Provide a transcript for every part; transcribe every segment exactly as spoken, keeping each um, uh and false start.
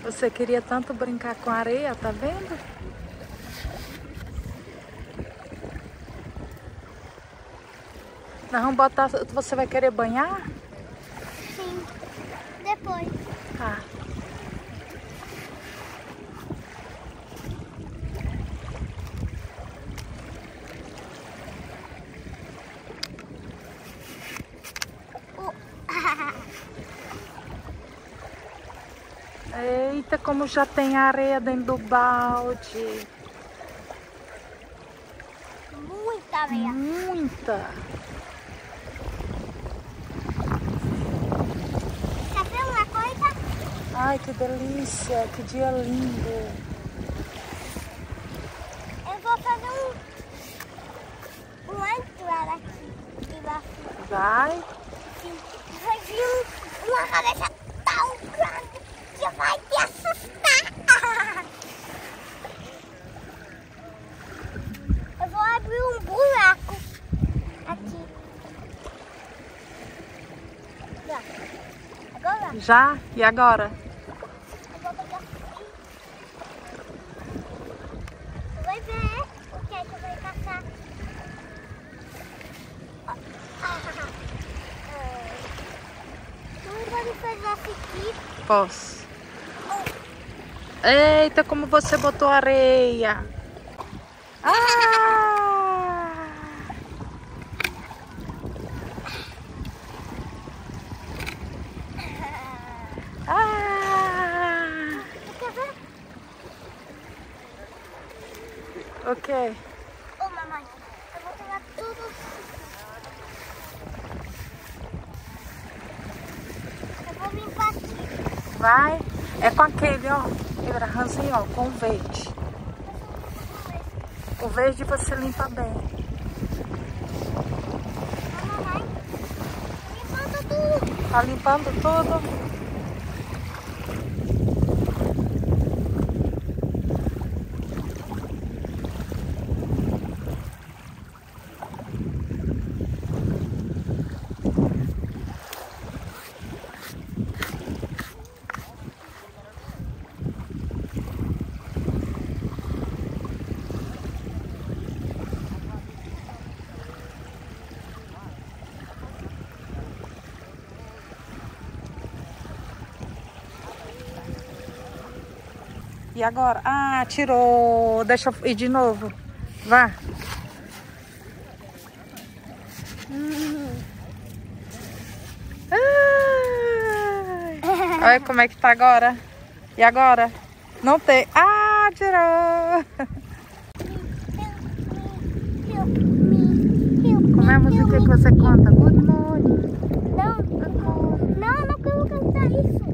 Você queria tanto brincar com areia, tá vendo? Nós vamos botar... Você vai querer banhar? Sim, depois. Tá. Eita, como já tem areia dentro do balde. Muita areia. Muita. Quer ver uma coisa? Ai, que delícia. Que dia lindo. Eu vou fazer um... uma entrada aqui. Embaixo. Vai? Sim. Vai vir um, uma cabeça tão grande que vai te assustar. Eu vou abrir um buraco aqui. Já. Agora? Já? E agora? Eu vou pegar assim. Você vai ver o que é que eu vou caçar. Não pode fazer assim aqui. Posso. Eita, como você botou areia. Ah! Ah! Quer ver? Ok. Ô, mamãe, eu vou pegar tudo. Eu vou limpar aqui. Vai. É com aquele, ó. Ranzinho, ó, com o verde. O verde você limpa bem. Mamãe, limpando tudo. Tá limpando tudo? E agora? Ah, tirou. Deixa eu ir de novo. Vá. Hum. Ai. Olha como é que tá agora. E agora? Não tem. Ah, tirou. Como é a música que você canta? Good morning. Não, não, não quero cantar isso.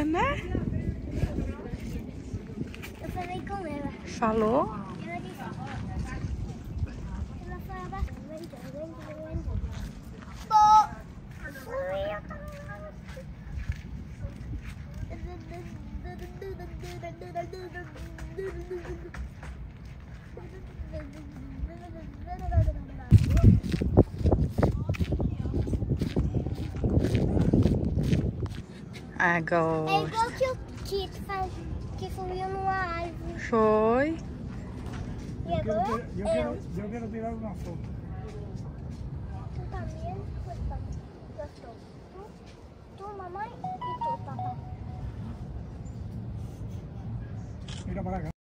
né? Eu falei com ela. Falou? Ela disse. Ela falava. Vem, vem, vem. Pô! Agora. É igual que o Tito faz, que subiu numa árvore. Foi. E agora Eu eu. quero, eu quero tirar uma foto. Tu também gostou. Tu, tu, mamãe e tu, papai. Mira para acá.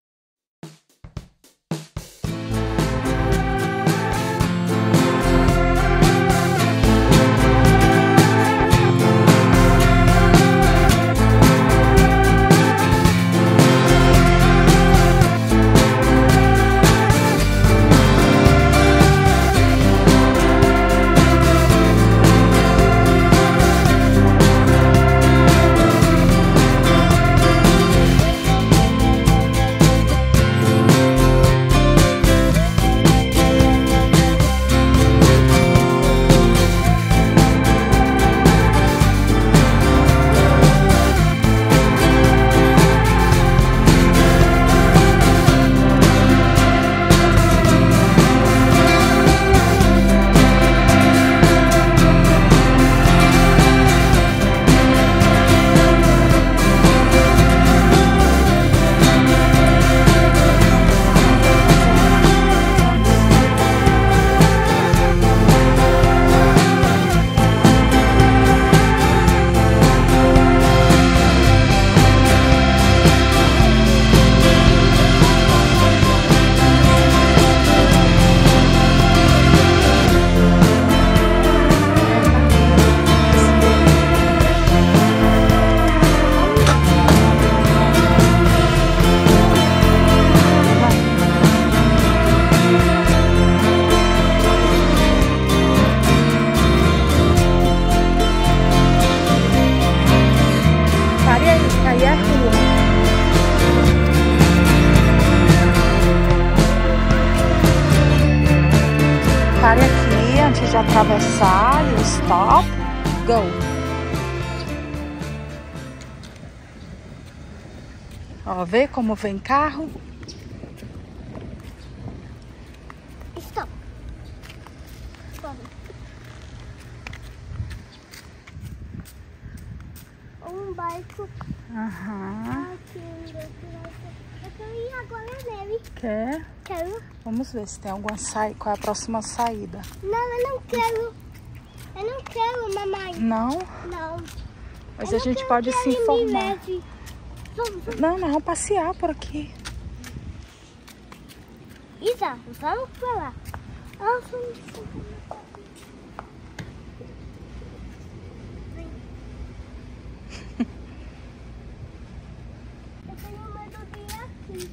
Aí é a rua. Pare aqui antes de atravessar e stop, go. Ó, vê como vem carro. Stop. Stop. Um barco. Aham. Aqui, eu quero ir agora na neve. Quer? Quero. Vamos ver se tem alguma saída. Qual é a próxima saída? Não, eu não quero. Eu não quero, mamãe. Não? Não. Mas Eu a não gente quero pode que se ele me informar. leve. Vamos, vamos. Não, nós vamos passear por aqui. Isa, vamos pra lá. Ah, vamos. Vem. Eu tenho medo de ir aqui.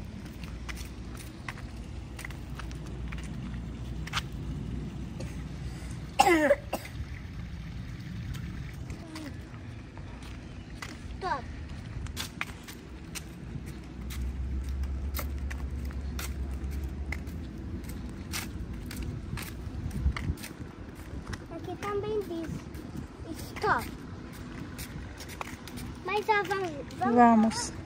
Stop. Aqui também diz stop. Mas já vamos. Vamos. Vamos.